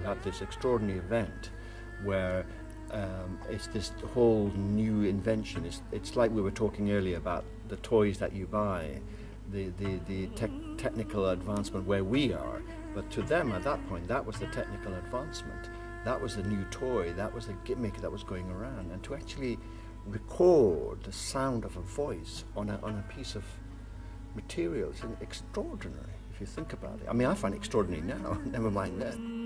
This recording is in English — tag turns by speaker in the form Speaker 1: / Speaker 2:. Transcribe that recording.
Speaker 1: had this extraordinary event where it's this whole new invention. It's like we were talking earlier about the toys that you buy, the technical advancement where we are. But to them at that point, that was the technical advancement. That was the new toy. That was the gimmick that was going around. And to actually record the sound of a voice on a piece of material is extraordinary if you think about it. I mean, I find it extraordinary now, never mind then.